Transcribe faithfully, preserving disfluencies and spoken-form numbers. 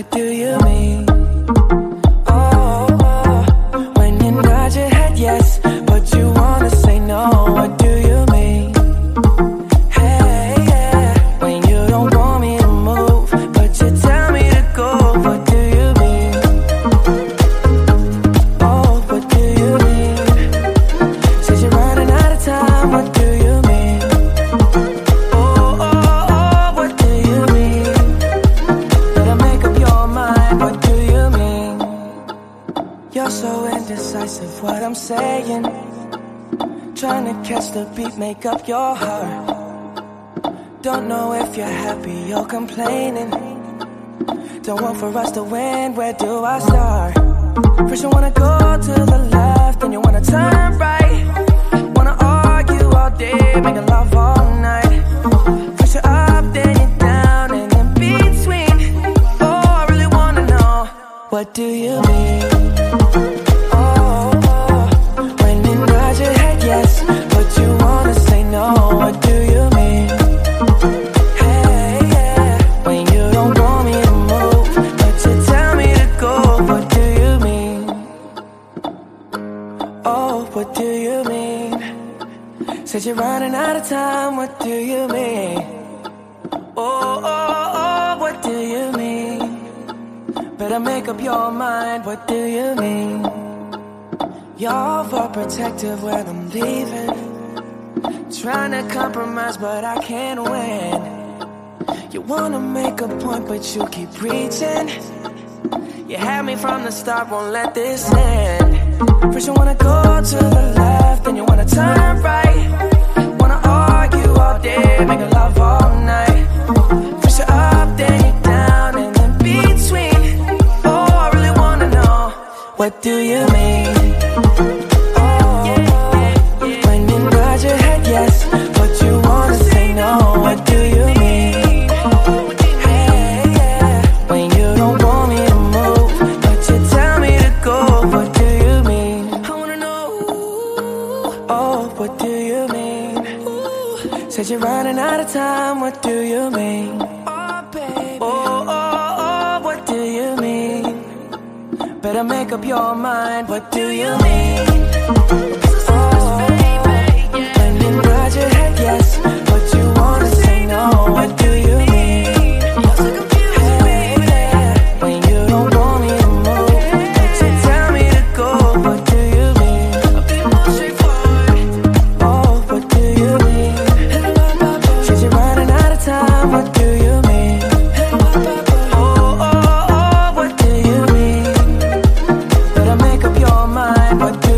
what do you mean? Oh, oh, when you nod your head yes, but you wanna say no, what do you mean? Hey, yeah, when you don't want me to move, but you tell me to go, what do you mean? Oh, what do you mean? Says you're running out of time, what do you mean? Oh, oh, oh, what do you mean? Better make up your mind, what do you mean? You're so indecisive, what I'm saying. Trying to catch the beat, make up your heart. Don't know if you're happy or complaining. Don't want for us to win, where do I start? First you wanna go to the left, then you wanna turn right. Wanna argue all day, making love all night. First you're up, then you're down, and in between. Oh, I really wanna know, what do you mean? Oh, oh, when you nod your head yes, but you wanna say no, what do you mean? Hey, yeah, when you don't want me to move, but you tell me to go, what do you mean? Oh, what do you mean? Said you're running out of time, what do you mean? Oh, oh, oh, what do you mean? Better make up your mind, what do you mean? You're overprotective when I'm leaving. Trying to compromise, but I can't win. You wanna make a point, but you keep preaching. You had me from the start, won't let this end. First you wanna go to the left, then you wanna turn right. Wanna argue all day, making love all night. First you're up, then you're down, and in between. Oh, I really wanna know, what do you mean? Oh, when you nod your head yes, but you wanna say no, what do you mean? Hey, yeah, when you don't want me to move, but you tell me to go, what do you mean? I wanna know, oh, what do you mean? Said you're running out of time, what do you mean? Oh, baby. Oh, oh, oh, what do you mean? Better make up your mind, what do you mean? Oh, when you nod your head yes, but you wanna say no, what do you mean? Hey, yeah, when you don't want me to move, but you tell me to go, what do you mean? Oh, what do you mean? Said you're running out of time, what do you mean? Oh, oh, oh, what do you mean? Better make up your mind, what do